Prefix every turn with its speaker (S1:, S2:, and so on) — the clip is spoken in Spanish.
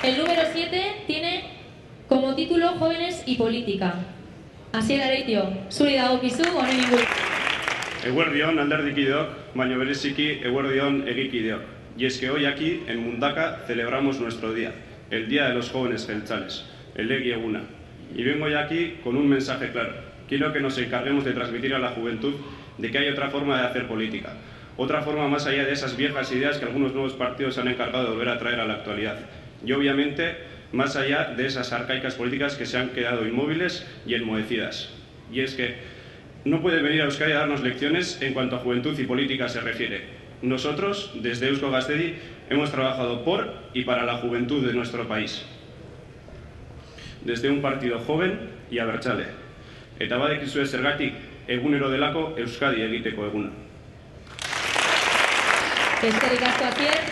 S1: El número 7 tiene como título Jóvenes y Política. Asier Areitio, zuri dagokizu honen inguru.
S2: Eguerdion alderdikideok, baino bereziki eguerdion egikideok. Y es que hoy aquí, en Mundaka, celebramos nuestro día, el Día de los Jóvenes Jeltzales, el Egi Eguna. Y vengo ya aquí con un mensaje claro. Quiero que nos encarguemos de transmitir a la juventud de que hay otra forma de hacer política, otra forma más allá de esas viejas ideas que algunos nuevos partidos se han encargado de volver a traer a la actualidad. Y obviamente, más allá de esas arcaicas políticas que se han quedado inmóviles y enmohecidas. Y es que no puede venir a Euskadi a darnos lecciones en cuanto a juventud y política se refiere. Nosotros, desde Eusko Gaztedi, hemos trabajado por y para la juventud de nuestro país. Desde un partido joven y abertzale. Eta badekizue zergatik egunero delako Euskadi egiteko eguna.
S1: Eskerrik asko, Asier.